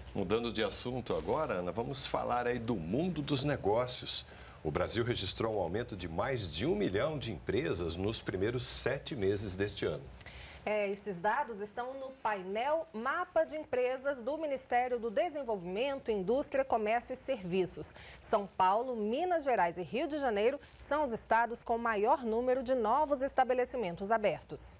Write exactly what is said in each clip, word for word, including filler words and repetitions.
Mudando de assunto agora, Ana, vamos falar aí do mundo dos negócios. O Brasil registrou um aumento de mais de um milhão de empresas nos primeiros sete meses deste ano. É, esses dados estão no painel Mapa de Empresas do Ministério do Desenvolvimento, Indústria, Comércio e Serviços. São Paulo, Minas Gerais e Rio de Janeiro são os estados com maior número de novos estabelecimentos abertos.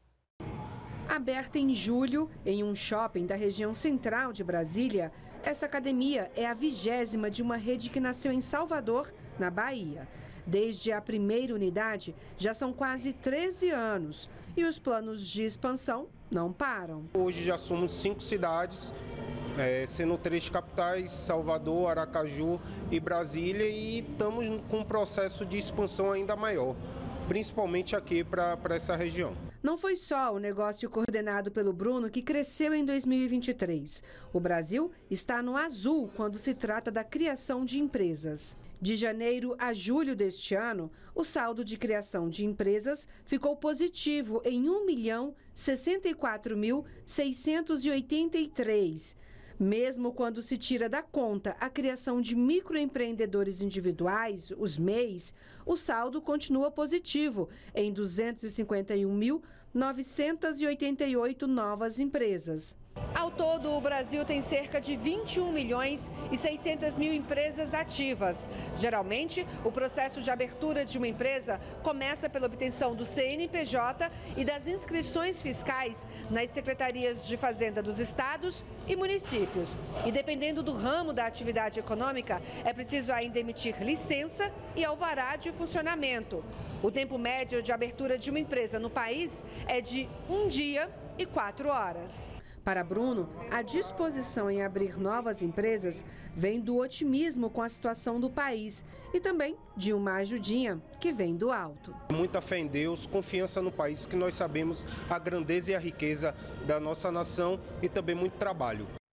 Aberta em julho, em um shopping da região central de Brasília, essa academia é a vigésima de uma rede que nasceu em Salvador, na Bahia. Desde a primeira unidade, já são quase treze anos e os planos de expansão não param. Hoje já somos cinco cidades, é, sendo três capitais, Salvador, Aracaju e Brasília, e estamos com um processo de expansão ainda maior, principalmente aqui para essa região. Não foi só o negócio coordenado pelo Bruno que cresceu em dois mil e vinte e três. O Brasil está no azul quando se trata da criação de empresas. De janeiro a julho deste ano, o saldo de criação de empresas ficou positivo em um milhão sessenta e quatro mil seiscentos e oitenta e três. Mesmo quando se tira da conta a criação de microempreendedores individuais, os M E Is, o saldo continua positivo em duzentos e cinquenta e um mil novecentas e oitenta e oito novas empresas. Ao todo, o Brasil tem cerca de vinte e um milhões e seiscentas mil empresas ativas. Geralmente, o processo de abertura de uma empresa começa pela obtenção do C N P J e das inscrições fiscais nas secretarias de Fazenda dos estados e municípios. E dependendo do ramo da atividade econômica, é preciso ainda emitir licença e alvará de funcionamento. O tempo médio de abertura de uma empresa no país é de um dia e quatro horas. Para Bruno, a disposição em abrir novas empresas vem do otimismo com a situação do país e também de uma ajudinha que vem do alto. Muita fé em Deus, confiança no país, que nós sabemos a grandeza e a riqueza da nossa nação, e também muito trabalho.